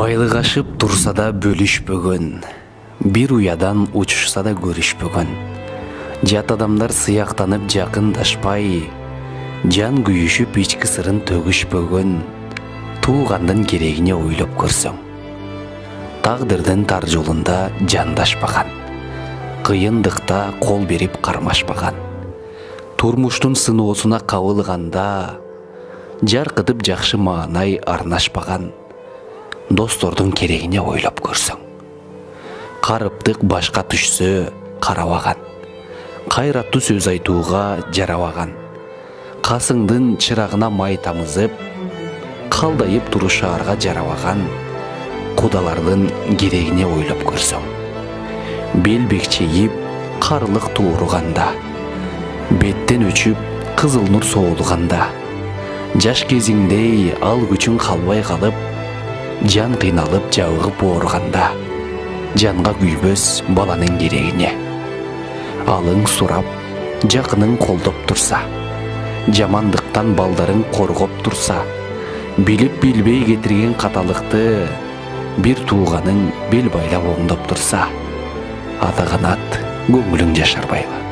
Байлық ашып турса да бөлүшпөгөн, бир уядан учушса да көрүшпөгөн. Жат адамдар сыяктанып жакындашпай, жан күйүшүп ички сырын төгүшпөгөн. Туугандын керегине ойлоп көрсөң, тагдырдын тар жолунда жандашпаган, кыйындыкта кол берип кармашпаган, турмуштун сыноосуна кабылганда жаркытып жакшы маанай арнашпаган достордун керегине ойлоп көрсөң, карыптык башка түшсө карабаган, кайраттуу сөз айтууга жарабаган, касыңдын чырагына май тамызып калдайып турушаарга жарабаган кудалардын керегине ойлоп көрсөң, бел бекчейип карылык тууруганда, беттен өчүп кызыл нур соолуганда, жаш кезиңдей ал күчүң калбай калып, жан кыйналып жабыгып ооруганда, жанга күйбөс баланын керегине. Алың сурап, жакының колдоп турса, жамандыктан балдарың коргоп турса, билип билбей кетирген каталыкты бир тууганың бел байлап оңдоп турса, ата канат көңүлүң жашарбайбы?